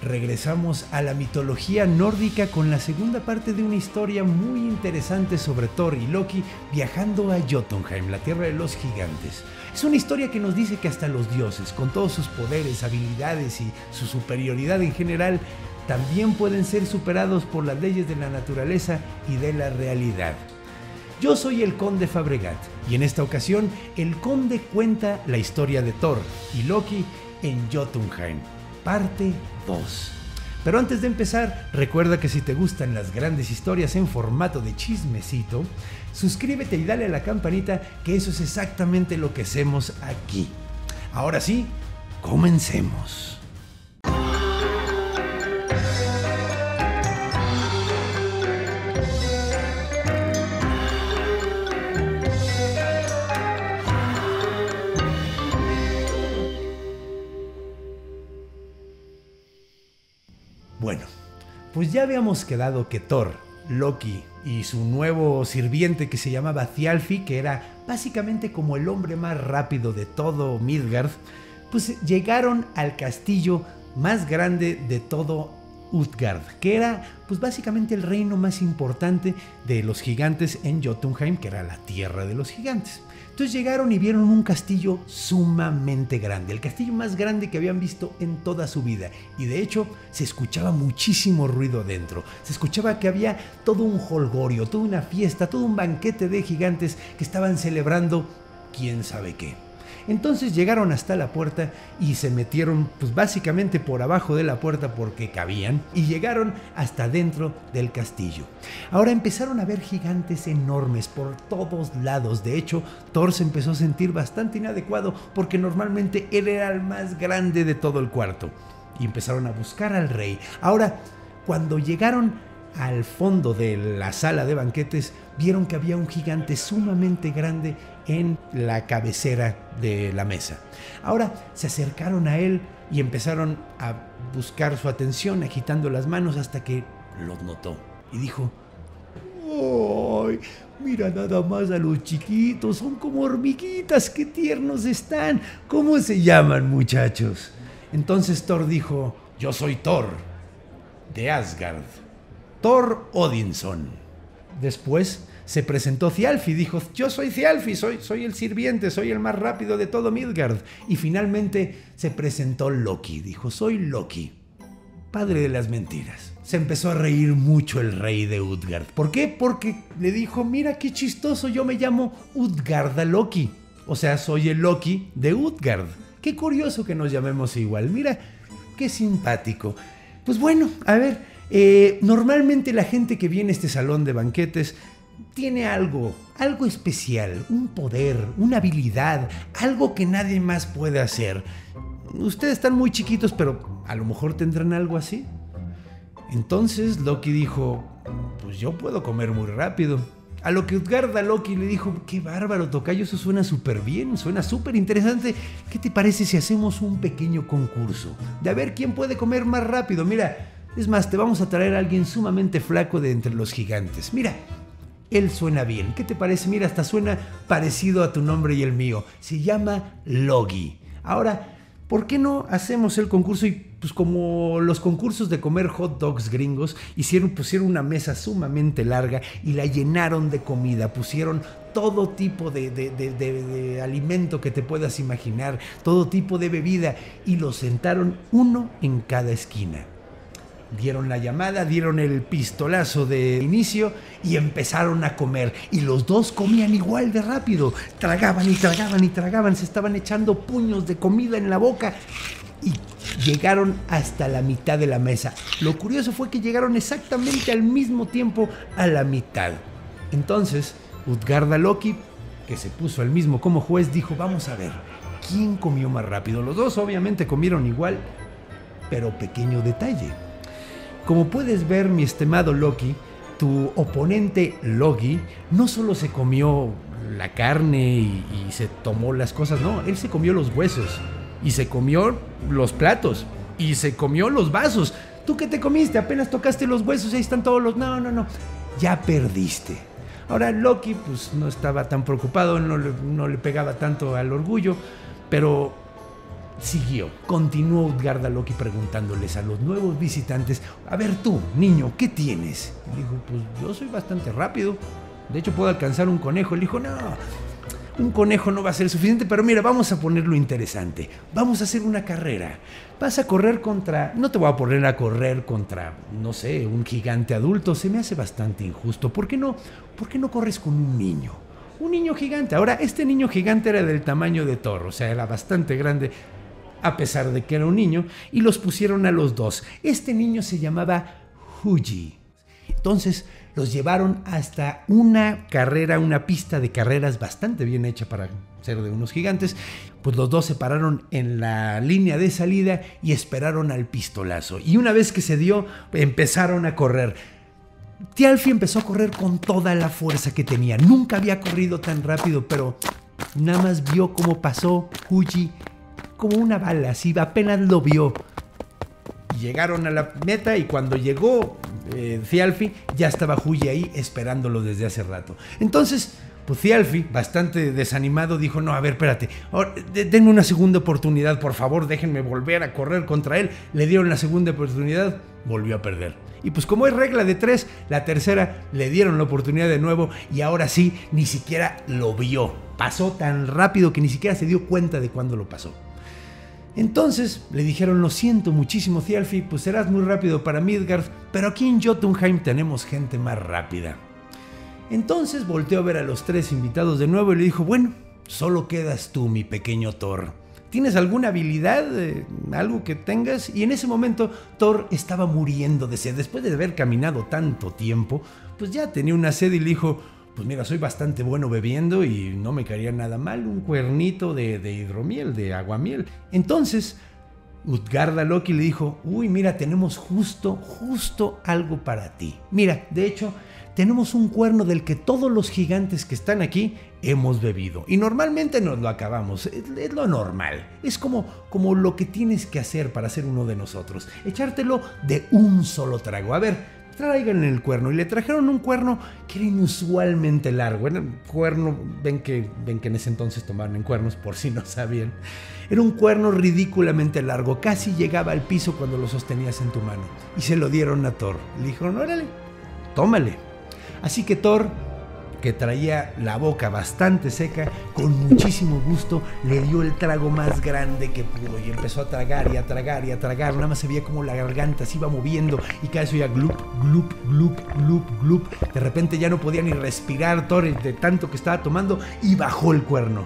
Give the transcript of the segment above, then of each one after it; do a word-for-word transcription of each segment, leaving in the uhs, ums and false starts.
regresamos a la mitología nórdica con la segunda parte de una historia muy interesante sobre Thor y Loki viajando a Jotunheim, la tierra de los gigantes. Es una historia que nos dice que hasta los dioses, con todos sus poderes, habilidades y su superioridad en general, también pueden ser superados por las leyes de la naturaleza y de la realidad. Yo soy el Conde Fabregat y en esta ocasión el Conde cuenta la historia de Thor y Loki en Jotunheim, parte dos. Pero antes de empezar, recuerda que si te gustan las grandes historias en formato de chismecito, suscríbete y dale a la campanita, que eso es exactamente lo que hacemos aquí. Ahora sí, comencemos. Bueno, pues ya habíamos quedado que Thor, Loki y su nuevo sirviente que se llamaba Thialfi, que era básicamente como el hombre más rápido de todo Midgard, pues llegaron al castillo más grande de todo Utgard, que era pues básicamente el reino más importante de los gigantes en Jotunheim, que era la tierra de los gigantes. Entonces llegaron y vieron un castillo sumamente grande, el castillo más grande que habían visto en toda su vida, y de hecho se escuchaba muchísimo ruido adentro, se escuchaba que había todo un jolgorio, toda una fiesta, todo un banquete de gigantes que estaban celebrando quién sabe qué. Entonces llegaron hasta la puerta y se metieron pues básicamente por abajo de la puerta porque cabían, y llegaron hasta dentro del castillo. Ahora empezaron a ver gigantes enormes por todos lados. De hecho, Thor se empezó a sentir bastante inadecuado porque normalmente él era el más grande de todo el cuarto, y empezaron a buscar al rey. Ahora, cuando llegaron al fondo de la sala de banquetes, vieron que había un gigante sumamente grande en la cabecera de la mesa. Ahora se acercaron a él y empezaron a buscar su atención, agitando las manos, hasta que los notó y dijo: ¡ay! Mira nada más a los chiquitos, son como hormiguitas, qué tiernos están. ¿Cómo se llaman, muchachos? Entonces Thor dijo: yo soy Thor, de Asgard, Thor Odinson. Después se presentó Thialfi, dijo: yo soy Thialfi, soy, soy el sirviente, soy el más rápido de todo Midgard. Y finalmente se presentó Loki, dijo: soy Loki, padre de las mentiras. Se empezó a reír mucho el rey de Utgard. ¿Por qué? Porque le dijo: mira qué chistoso, yo me llamo Utgarda Loki, o sea, soy el Loki de Utgard. Qué curioso que nos llamemos igual, mira, qué simpático. Pues bueno, a ver, Eh, normalmente la gente que viene a este salón de banquetes tiene algo, algo especial, un poder, una habilidad, algo que nadie más puede hacer. Ustedes están muy chiquitos, pero a lo mejor tendrán algo así. Entonces Loki dijo: pues yo puedo comer muy rápido. A lo que Utgarda Loki le dijo: qué bárbaro, tocayo, eso suena súper bien, suena súper interesante. ¿Qué te parece si hacemos un pequeño concurso de a ver quién puede comer más rápido? Mira, es más, te vamos a traer a alguien sumamente flaco de entre los gigantes. Mira, él suena bien. ¿Qué te parece? Mira, hasta suena parecido a tu nombre y el mío. Se llama Logi. Ahora, ¿por qué no hacemos el concurso? Y pues como los concursos de comer hot dogs gringos, hicieron, pusieron una mesa sumamente larga y la llenaron de comida. Pusieron todo tipo de, de, de, de, de alimento que te puedas imaginar, todo tipo de bebida, y los sentaron uno en cada esquina. Dieron la llamada, dieron el pistolazo de inicio y empezaron a comer. Y los dos comían igual de rápido. Tragaban y tragaban y tragaban. Se estaban echando puños de comida en la boca. Y llegaron hasta la mitad de la mesa. Lo curioso fue que llegaron exactamente al mismo tiempo a la mitad. Entonces, Utgarda Loki, que se puso al mismo como juez, dijo: vamos a ver, ¿quién comió más rápido? Los dos obviamente comieron igual, pero pequeño detalle. Como puedes ver, mi estimado Loki, tu oponente Logi no solo se comió la carne y, y se tomó las cosas, no, él se comió los huesos, y se comió los platos, y se comió los vasos. ¿Tú qué te comiste? Apenas tocaste los huesos y ahí están todos los... No, no, no, ya perdiste. Ahora Loki pues no estaba tan preocupado, no le, no le pegaba tanto al orgullo, pero Siguió, continuó Utgarda Loki preguntándoles a los nuevos visitantes: a ver tú, niño, ¿qué tienes? Y dijo: pues yo soy bastante rápido, de hecho puedo alcanzar un conejo. Le dijo: no, un conejo no va a ser suficiente, pero mira, vamos a ponerlo interesante, vamos a hacer una carrera, vas a correr contra, no te voy a poner a correr contra, no sé, un gigante adulto, se me hace bastante injusto, ¿por qué no, por qué no corres con un niño? Un niño gigante. Ahora, este niño gigante era del tamaño de Thor, o sea, era bastante grande, a pesar de que era un niño, y los pusieron a los dos. Este niño se llamaba Huji. Entonces los llevaron hasta una carrera, una pista de carreras bastante bien hecha para ser de unos gigantes. Pues los dos se pararon en la línea de salida y esperaron al pistolazo. Y una vez que se dio, empezaron a correr. Thialfi empezó a correr con toda la fuerza que tenía. Nunca había corrido tan rápido, pero nada más vio cómo pasó Huji como una bala, así apenas lo vio. Llegaron a la meta y cuando llegó eh, Thialfi, ya estaba Huji ahí esperándolo desde hace rato. Entonces, pues Thialfi, bastante desanimado, dijo: no, a ver, espérate, ahora, de, denme una segunda oportunidad, por favor, déjenme volver a correr contra él. Le dieron la segunda oportunidad, volvió a perder. Y pues como es regla de tres, la tercera le dieron la oportunidad de nuevo y ahora sí, ni siquiera lo vio. Pasó tan rápido que ni siquiera se dio cuenta de cuándo lo pasó. Entonces le dijeron: lo siento muchísimo, Thialfi, pues serás muy rápido para Midgard, pero aquí en Jotunheim tenemos gente más rápida. Entonces volteó a ver a los tres invitados de nuevo y le dijo: bueno, solo quedas tú, mi pequeño Thor. ¿Tienes alguna habilidad, eh, algo que tengas? Y en ese momento Thor estaba muriendo de sed. Después de haber caminado tanto tiempo, pues ya tenía una sed y le dijo: pues mira, soy bastante bueno bebiendo y no me caería nada mal un cuernito de, de hidromiel, de aguamiel. Entonces Utgarda Loki le dijo: uy, mira, tenemos justo, justo algo para ti. Mira, de hecho, tenemos un cuerno del que todos los gigantes que están aquí hemos bebido. Y normalmente nos lo acabamos, es, es lo normal. Es como, como lo que tienes que hacer para ser uno de nosotros. Echártelo de un solo trago. A ver, tráiganle el cuerno. Y le trajeron un cuerno que era inusualmente largo. Era un cuerno, ven que, ven que en ese entonces tomaban en cuernos, por si no sabían. Era un cuerno ridículamente largo, casi llegaba al piso cuando lo sostenías en tu mano. Y se lo dieron a Thor. Le dijeron: órale, tómale. Así que Thor, que traía la boca bastante seca, con muchísimo gusto le dio el trago más grande que pudo y empezó a tragar y a tragar y a tragar. Nada más se veía como la garganta se iba moviendo y cada vez oía glup, glup, glup, glup, glup. De repente ya no podía ni respirar Thor de tanto que estaba tomando y bajó el cuerno.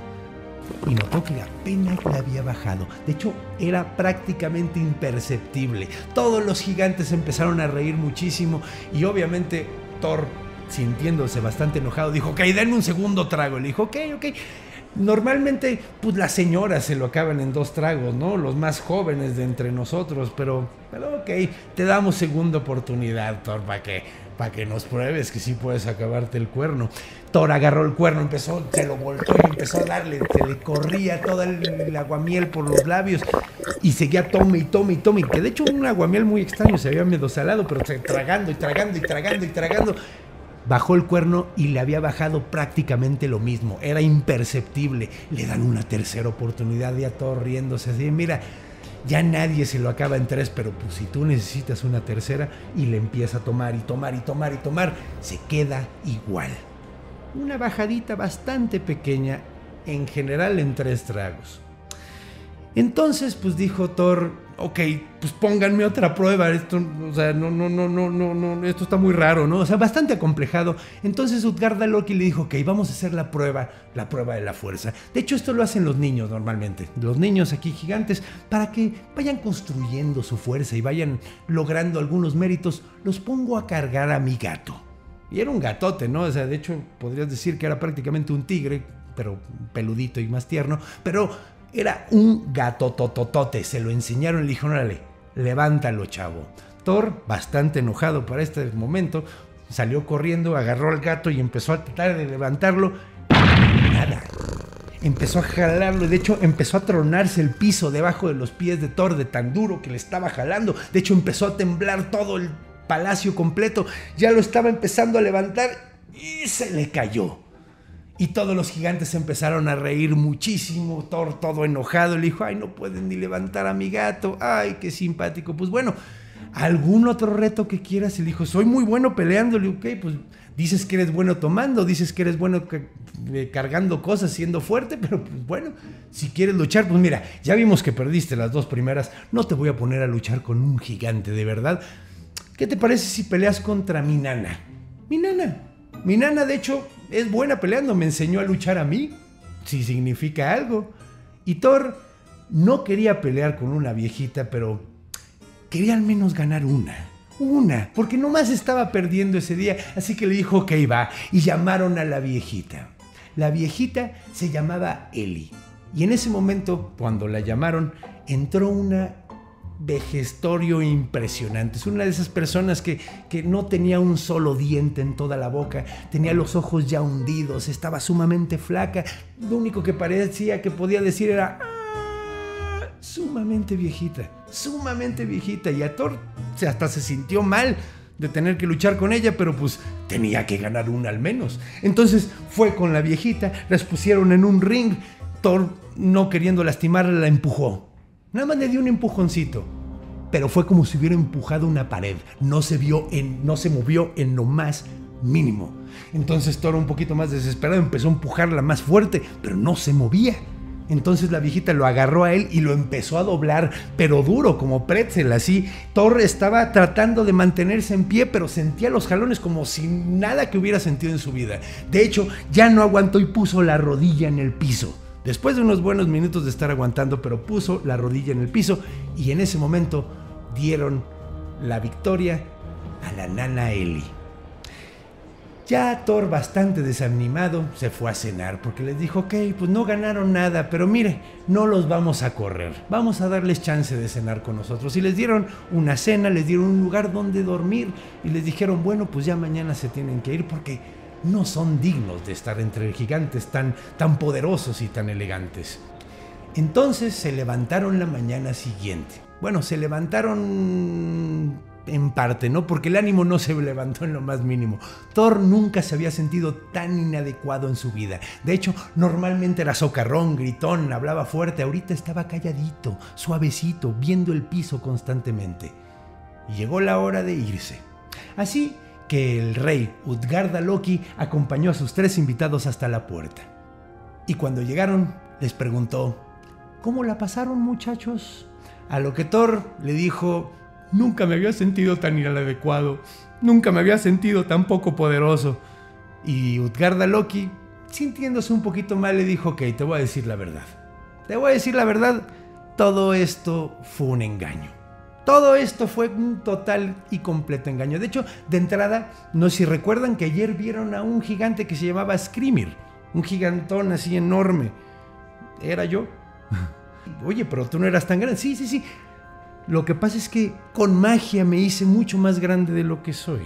Y notó que apenas le había bajado. De hecho, era prácticamente imperceptible. Todos los gigantes empezaron a reír muchísimo y obviamente Thor, sintiéndose bastante enojado, dijo: ok, denme un segundo trago. Le dijo: ok, ok. Normalmente, pues las señoras se lo acaban en dos tragos, ¿no? Los más jóvenes de entre nosotros, pero, pero ok, te damos segunda oportunidad, Thor, para que, para que nos pruebes que sí puedes acabarte el cuerno. Thor agarró el cuerno, empezó, se lo voltó y empezó a darle, se le corría todo el, el aguamiel por los labios y seguía tome y tome y tome, que de hecho un aguamiel muy extraño, se había medio salado, pero tragando y tragando y tragando y tragando. Bajó el cuerno y le había bajado prácticamente lo mismo. Era imperceptible. Le dan una tercera oportunidad y a Thor riéndose así: mira, ya nadie se lo acaba en tres, pero pues si tú necesitas una tercera, y le empieza a tomar y tomar y tomar y tomar, se queda igual. Una bajadita bastante pequeña, en general en tres tragos. Entonces, pues dijo Thor: ok, pues pónganme otra prueba, esto, o sea, no, no, no, no, no, no, esto está muy raro, ¿no? O sea, bastante acomplejado. Entonces Utgarda Loki le dijo: ok, vamos a hacer la prueba, la prueba de la fuerza. De hecho, esto lo hacen los niños normalmente, los niños aquí gigantes, para que vayan construyendo su fuerza y vayan logrando algunos méritos. Los pongo a cargar a mi gato. Y era un gatote, ¿no? O sea, de hecho, podrías decir que era prácticamente un tigre, pero peludito y más tierno, pero era un gato tototote. Se lo enseñaron y le dijeron: órale, levántalo, chavo. Thor, bastante enojado para este momento, salió corriendo, agarró al gato y empezó a tratar de levantarlo. Nada. Empezó a jalarlo, de hecho empezó a tronarse el piso debajo de los pies de Thor de tan duro que le estaba jalando. De hecho empezó a temblar todo el palacio completo. Ya lo estaba empezando a levantar y se le cayó. Y todos los gigantes empezaron a reír muchísimo. Thor, todo enojado, le dijo, ay, no pueden ni levantar a mi gato. Ay, qué simpático. Pues bueno, ¿algún otro reto que quieras? Y le dijo, soy muy bueno peleando. Le digo, ok, pues dices que eres bueno tomando, dices que eres bueno cargando cosas, siendo fuerte, pero pues bueno, si quieres luchar, pues mira, ya vimos que perdiste las dos primeras, no te voy a poner a luchar con un gigante, de verdad. ¿Qué te parece si peleas contra mi nana? Mi nana. Mi nana, de hecho, es buena peleando, me enseñó a luchar a mí, si significa algo. Y Thor no quería pelear con una viejita, pero quería al menos ganar una. Una, porque nomás estaba perdiendo ese día, así que le dijo, ok, va, y llamaron a la viejita. La viejita se llamaba Ellie, y en ese momento, cuando la llamaron, entró una vejestorio impresionante. Es una de esas personas que, que no tenía un solo diente en toda la boca, tenía los ojos ya hundidos, estaba sumamente flaca, lo único que parecía que podía decir era ¡ah! Sumamente viejita, sumamente viejita, y a Thor hasta se sintió mal de tener que luchar con ella, pero pues tenía que ganar una al menos. Entonces fue con la viejita, las pusieron en un ring. Thor, no queriendo lastimarla, la empujó. Nada más le dio un empujoncito, pero fue como si hubiera empujado una pared. No se vio en, no se movió en lo más mínimo. Entonces Thor, un poquito más desesperado, empezó a empujarla más fuerte, pero no se movía. Entonces la viejita lo agarró a él y lo empezó a doblar, pero duro, como pretzel, así. Thor estaba tratando de mantenerse en pie, pero sentía los jalones como si nada que hubiera sentido en su vida. De hecho, ya no aguantó y puso la rodilla en el piso. Después de unos buenos minutos de estar aguantando, pero puso la rodilla en el piso, y en ese momento dieron la victoria a la nana Ellie. Ya Thor, bastante desanimado, se fue a cenar porque les dijo, ok, pues no ganaron nada, pero mire, no los vamos a correr, vamos a darles chance de cenar con nosotros. Y les dieron una cena, les dieron un lugar donde dormir y les dijeron, bueno, pues ya mañana se tienen que ir porque no son dignos de estar entre gigantes tan, tan poderosos y tan elegantes. Entonces se levantaron la mañana siguiente. Bueno, se levantaron en parte, ¿no? Porque el ánimo no se levantó en lo más mínimo. Thor nunca se había sentido tan inadecuado en su vida. De hecho, normalmente era socarrón, gritón, hablaba fuerte. Ahorita estaba calladito, suavecito, viendo el piso constantemente. Y llegó la hora de irse. Así que el rey Utgarda-Loki acompañó a sus tres invitados hasta la puerta. Y cuando llegaron, les preguntó, ¿cómo la pasaron, muchachos? A lo que Thor le dijo, nunca me había sentido tan inadecuado, nunca me había sentido tan poco poderoso. Y Utgarda-Loki, sintiéndose un poquito mal, le dijo, ok, te voy a decir la verdad. Te voy a decir la verdad, todo esto fue un engaño. Todo esto fue un total y completo engaño. De hecho, de entrada, no sé si recuerdan que ayer vieron a un gigante que se llamaba Skrimir. Un gigantón así enorme. ¿Era yo? Oye, pero tú no eras tan grande. Sí, sí, sí. Lo que pasa es que con magia me hice mucho más grande de lo que soy.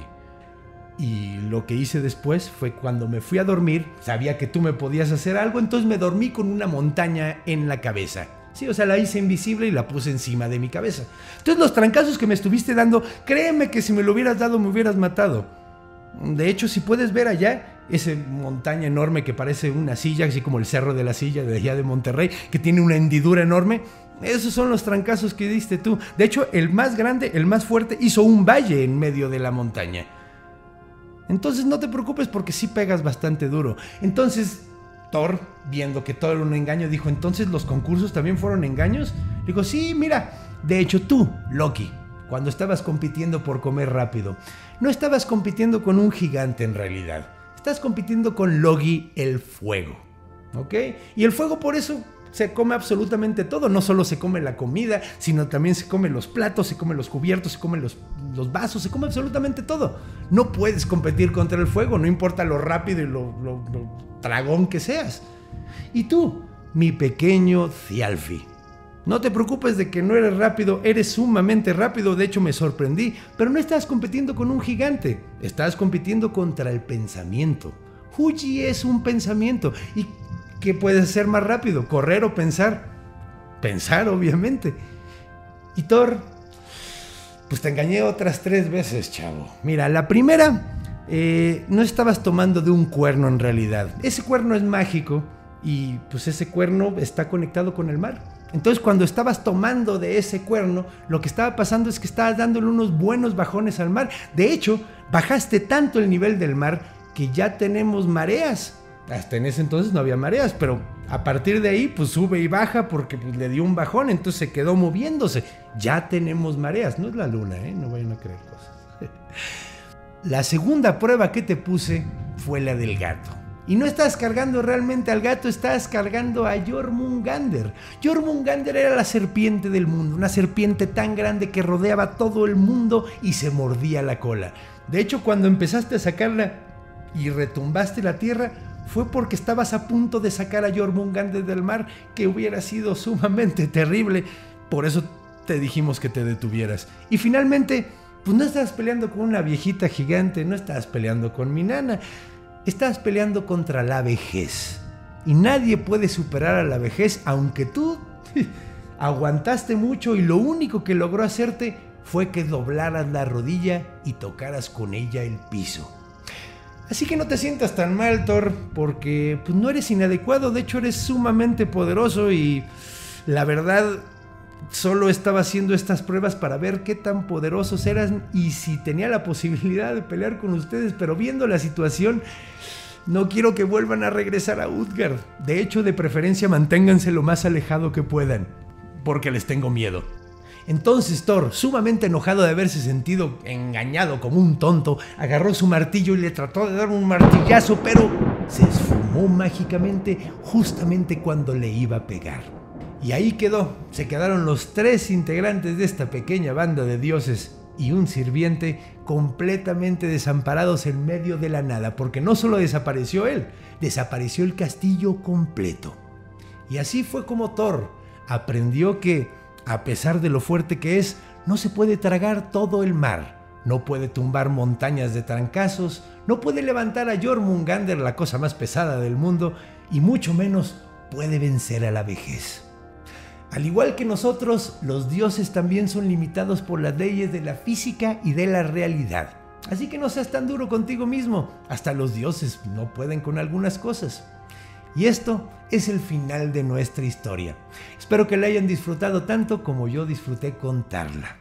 Y lo que hice después fue cuando me fui a dormir, sabía que tú me podías hacer algo, entonces me dormí con una montaña en la cabeza. Sí, o sea, la hice invisible y la puse encima de mi cabeza. Entonces los trancazos que me estuviste dando, créeme que si me lo hubieras dado me hubieras matado. De hecho, si puedes ver allá, esa montaña enorme que parece una silla, así como el Cerro de la Silla de allá de Monterrey, que tiene una hendidura enorme, esos son los trancazos que diste tú. De hecho, el más grande, el más fuerte, hizo un valle en medio de la montaña. Entonces no te preocupes porque sí pegas bastante duro. Entonces Thor, viendo que todo era un engaño, dijo, ¿entonces los concursos también fueron engaños? Dijo, sí, mira, de hecho tú, Loki, cuando estabas compitiendo por comer rápido, no estabas compitiendo con un gigante en realidad. Estás compitiendo con Loki el fuego, ¿ok? Y el fuego por eso se come absolutamente todo. No solo se come la comida, sino también se come los platos, se come los cubiertos, se come los, los vasos, se come absolutamente todo. No puedes competir contra el fuego, no importa lo rápido y lo, lo, lo dragón que seas. Y tú, mi pequeño Thialfi, no te preocupes de que no eres rápido, eres sumamente rápido, de hecho me sorprendí, pero no estás compitiendo con un gigante, estás compitiendo contra el pensamiento. Huji es un pensamiento. ¿Y qué puedes hacer más rápido? ¿Correr o pensar? Pensar, obviamente. Y Thor, pues te engañé otras tres veces, chavo. Mira, la primera eh, no estabas tomando de un cuerno en realidad. Ese cuerno es mágico y pues ese cuerno está conectado con el mar. Entonces cuando estabas tomando de ese cuerno, lo que estaba pasando es que estabas dándole unos buenos bajones al mar. De hecho, bajaste tanto el nivel del mar que ya tenemos mareas. Hasta en ese entonces no había mareas, pero a partir de ahí pues sube y baja porque pues, le dio un bajón, entonces se quedó moviéndose. Ya tenemos mareas, no es la luna, ¿eh? No vayan a creer cosas. La segunda prueba que te puse fue la del gato. Y no estás cargando realmente al gato, estás cargando a Jormungandr. Jormungandr era la serpiente del mundo, una serpiente tan grande que rodeaba todo el mundo y se mordía la cola. De hecho, cuando empezaste a sacarla y retumbaste la tierra, fue porque estabas a punto de sacar a Jormungandr del mar, que hubiera sido sumamente terrible. Por eso te dijimos que te detuvieras. Y finalmente, pues no estabas peleando con una viejita gigante, no estabas peleando con mi nana. Estás peleando contra la vejez. Y nadie puede superar a la vejez, aunque tú aguantaste mucho y lo único que logró hacerte fue que doblaras la rodilla y tocaras con ella el piso. Así que no te sientas tan mal, Thor, porque pues, no eres inadecuado. De hecho, eres sumamente poderoso y la verdad solo estaba haciendo estas pruebas para ver qué tan poderosos eran y si tenía la posibilidad de pelear con ustedes, pero viendo la situación, no quiero que vuelvan a regresar a Utgard. De hecho, de preferencia manténganse lo más alejado que puedan, porque les tengo miedo. Entonces Thor, sumamente enojado de haberse sentido engañado como un tonto, agarró su martillo y le trató de dar un martillazo, pero se esfumó mágicamente justamente cuando le iba a pegar. Y ahí quedó, se quedaron los tres integrantes de esta pequeña banda de dioses y un sirviente completamente desamparados en medio de la nada, porque no solo desapareció él, desapareció el castillo completo. Y así fue como Thor aprendió que, a pesar de lo fuerte que es, no se puede tragar todo el mar, no puede tumbar montañas de trancazos, no puede levantar a Jormungandr, la cosa más pesada del mundo, y mucho menos puede vencer a la vejez. Al igual que nosotros, los dioses también son limitados por las leyes de la física y de la realidad. Así que no seas tan duro contigo mismo, hasta los dioses no pueden con algunas cosas. Y esto es el final de nuestra historia. Espero que la hayan disfrutado tanto como yo disfruté contarla.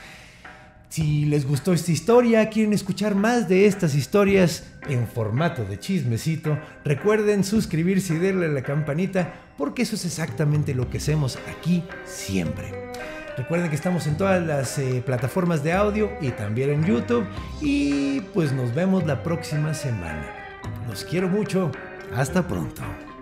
Si les gustó esta historia, quieren escuchar más de estas historias en formato de chismecito, recuerden suscribirse y darle a la campanita, porque eso es exactamente lo que hacemos aquí siempre. Recuerden que estamos en todas las eh, plataformas de audio y también en YouTube. Y pues nos vemos la próxima semana. Los quiero mucho. Hasta pronto.